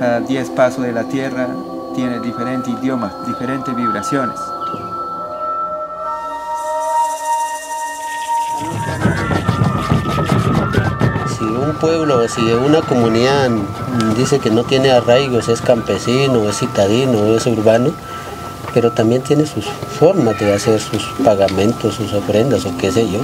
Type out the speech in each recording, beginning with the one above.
cada 10 pasos de la tierra tiene diferentes idiomas, diferentes vibraciones. Si un pueblo o si una comunidad dice que no tiene arraigos, es campesino, es citadino, es urbano, pero también tiene sus formas de hacer sus pagamentos, sus ofrendas o qué sé yo.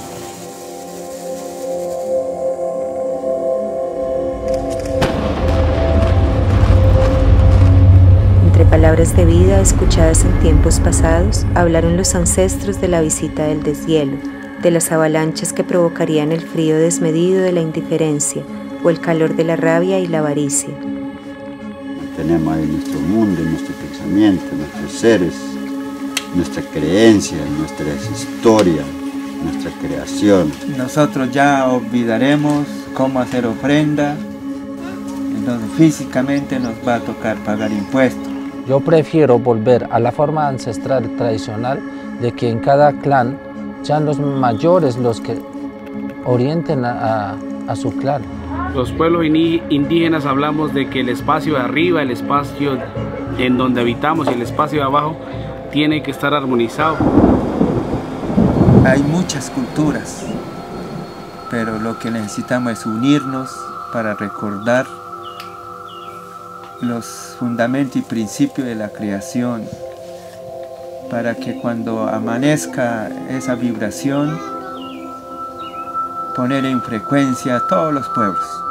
Entre palabras de vida escuchadas en tiempos pasados, hablaron los ancestros de la visita del deshielo, de las avalanchas que provocarían el frío desmedido de la indiferencia o el calor de la rabia y la avaricia. Tenemos ahí nuestro mundo, nuestro pensamiento, nuestros seres, nuestra creencia, nuestra historia, nuestra creación. Nosotros ya olvidaremos cómo hacer ofrenda, entonces físicamente nos va a tocar pagar impuestos. Yo prefiero volver a la forma ancestral tradicional de que en cada clan sean los mayores los que orienten a su clan. Los pueblos indígenas hablamos de que el espacio de arriba, el espacio en donde habitamos y el espacio de abajo tiene que estar armonizado. Hay muchas culturas, pero lo que necesitamos es unirnos para recordar los fundamentos y principios de la creación, para que cuando amanezca esa vibración, poner en frecuencia a todos los pueblos.